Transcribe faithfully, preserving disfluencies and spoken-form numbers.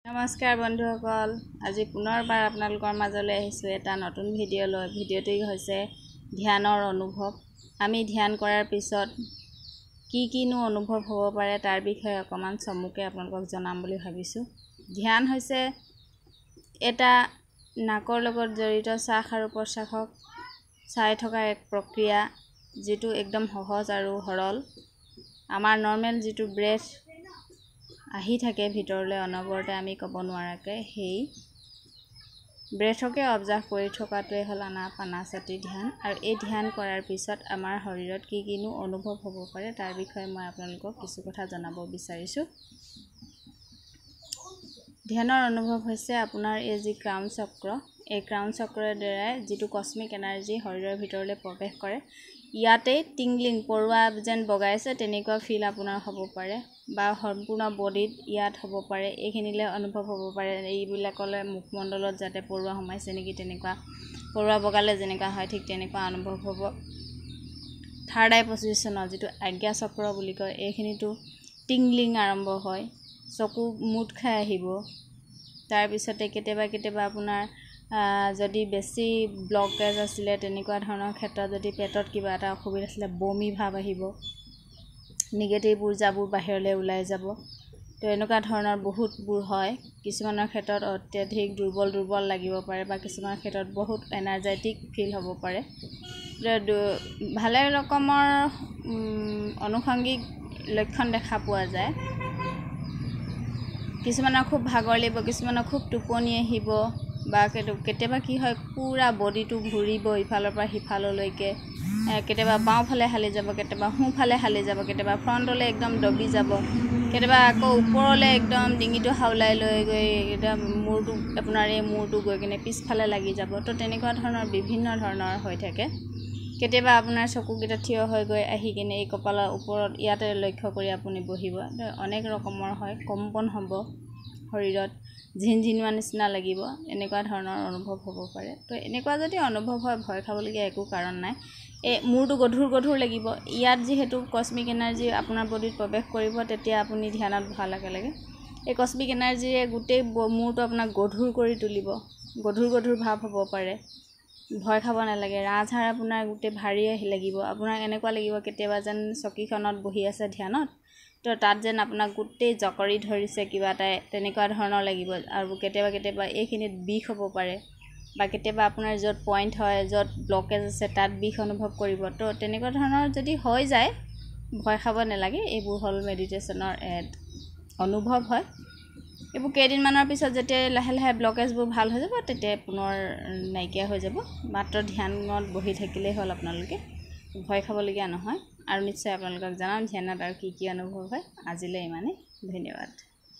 নমস্কাৰ বন্ধুসকল, আজি পুনৰবাৰ আপোনালোকৰ মাজলৈ আহিছোঁ এটা নতুন ভিডিঅ' লৈ। ভিডিঅ'টি হৈছে ধ্যানৰ অনুভৱ। আমি ধ্যান কৰাৰ পিছত কি কিনো অনুভৱ হ'ব পাৰে তাৰ বিষয়ে অকণমান চমুকৈ আপোনালোকক জনাম বুলি ভাবিছোঁ। ধ্যান হৈছে এটা নাকৰ লগত জড়িত শ্বাস আৰু প্ৰশ্বাসক চাই থকাৰ এক প্ৰক্ৰিয়া, যিটো একদম সহজ আৰু সৰল। আমাৰ নৰ্মেল যিটো ব্ৰেথ আহি থাকে ভিতৰলৈ অনবৰতে আমি ক'ব নোৱাৰাকৈ, সেই ব্ৰেথকে অবজাৰ্ভ কৰি থকাটোৱে হ'ল আনাপানাসতি ধ্যান। আৰু এই ধ্যান কৰাৰ পিছত আমাৰ শৰীৰত কি কিনো অনুভৱ হ'ব পাৰে তাৰ বিষয়ে মই আপোনালোকক কিছু কথা জনাব বিচাৰিছোঁ। ধ্যানৰ অনুভৱ হৈছে আপোনাৰ এই যি ক্ৰাউন চক্ৰ, এই ক্ৰাউন চক্ৰৰ দ্বাৰাই যিটো কস্মিক এনাৰ্জি শৰীৰৰ ভিতৰলৈ প্ৰৱেশ কৰে, ইয়াতেই টিংলিং পৰুৱা যেন বগাইছে তেনেকুৱা ফিল আপোনাৰ হ'ব পাৰে, বা সম্পূৰ্ণ বডিত ইয়াত হ'ব পাৰে। এইখিনিলৈ অনুভৱ হ'ব পাৰে এইবিলাকলৈ মুখমণ্ডলত যাতে পৰুৱা সোমাইছে নেকি, তেনেকুৱা পৰুৱা বগালে যেনেকুৱা হয় ঠিক তেনেকুৱা অনুভৱ হ'ব। থাৰ্ড আই পজিশ্যনৰ যিটো আজ্ঞা চক্ৰ বুলি কয়, এইখিনিতো টিংলিং আৰম্ভ হয়, চকু মুঠ খাই আহিব। তাৰপিছতে কেতিয়াবা কেতিয়াবা আপোনাৰ যদি বেছি ব্লকেজ আছিলে, তেনেকুৱা ধৰণৰ ক্ষেত্ৰত যদি পেটত কিবা এটা অসুবিধা আছিলে, বমি ভাৱ আহিব, নিগেটিভ ঊৰ্জাবোৰ বাহিৰলৈ ওলাই যাব। তো এনেকুৱা ধৰণৰ বহুতবোৰ হয়। কিছুমানৰ ক্ষেত্ৰত অত্যাধিক দুৰ্বল দুৰ্বল লাগিব পাৰে, বা কিছুমানৰ ক্ষেত্ৰত বহুত এনাৰ্জেটিক ফিল হ'ব পাৰে। ভালে ৰকমৰ আনুষংগিক লক্ষণ দেখা পোৱা যায়। কিছুমানৰ খুব ভাগৰ লাগিব, কিছুমানৰ খুব টোপনি আহিব, বা কেতিয়াবা কি হয় পূৰা বডিটো ঘূৰিব ইফালৰ পৰা সিফাললৈকে। কেতিয়াবা বাওঁফালে হালি যাব, কেতিয়াবা সোঁফালে হালি যাব, কেতিয়াবা ফ্ৰণ্টলৈ একদম দবি যাব, কেতিয়াবা আকৌ ওপৰলৈ একদম ডিঙিটো হাওলাই লৈ গৈ একদম মূৰটো আপোনাৰ এই মূৰটো গৈ কিনে পিছফালে লাগি যাব। তো তেনেকুৱা ধৰণৰ বিভিন্ন ধৰণৰ হৈ থাকে। কেতিয়াবা আপোনাৰ চকুকেইটা থিয় হৈ গৈ আহি কিনে এই কপালৰ ওপৰত ইয়াতে লক্ষ্য কৰি আপুনি বহিব। অনেক ৰকমৰ হয়, কম্পন হ'ব শৰীৰত, ঝিনঝিনোৱা নিচিনা লাগিব, এনেকুৱা ধৰণৰ অনুভৱ হ'ব পাৰে। তো এনেকুৱা যদি অনুভৱ হয়, ভয় খাবলগীয়া একো কাৰণ নাই। এই মূৰটো গধুৰ গধুৰ লাগিব, ইয়াত যিহেতু কস্মিক এনাৰ্জি আপোনাৰ বডিত প্ৰৱেশ কৰিব, তেতিয়া আপুনি ধ্যানত বহাৰ লগে লগে এই কস্মিক এনাৰ্জিৰে গোটেই মূৰটো আপোনাক গধুৰ কৰি তুলিব, গধুৰ গধুৰ ভাৱ হ'ব পাৰে। ভয় খাব নালাগে। ৰাজহাড় আপোনাৰ গোটেই ভাৰী আহি লাগিব, আপোনাক এনেকুৱা লাগিব কেতিয়াবা যেন চকীখনত বহি আছে ধ্যানত, তো তাত যেন আপোনাক গোটেই জকৰি ধৰিছে কিবা এটাই, তেনেকুৱা ধৰণৰ লাগিব। আৰু কেতিয়াবা কেতিয়াবা এইখিনিত বিষ হ'ব পাৰে, বা কেতিয়াবা আপোনাৰ য'ত পইণ্ট হয়, য'ত ব্লকেজ আছে তাত বিষ অনুভৱ কৰিব। তো তেনেকুৱা ধৰণৰ যদি হৈ যায়, ভয় খাব নালাগে। এইবোৰ হ'ল মেডিটেশ্যনৰ অনুভৱ হয়। এইবোৰ কেইদিনমানৰ পিছত যেতিয়া লাহে লাহে ব্লকেজবোৰ ভাল হৈ যাব, তেতিয়া পুনৰ নাইকিয়া হৈ যাব। মাত্ৰ ধ্যানত বহি থাকিলেই হ'ল আপোনালোকে, ভয় খাবলগীয়া নহয়। আৰু নিশ্চয় আপোনালোকক জনাম ধ্যানত আৰু কি কি অনুভৱ হয়। আজিলৈ ইমানেই, ধন্যবাদ।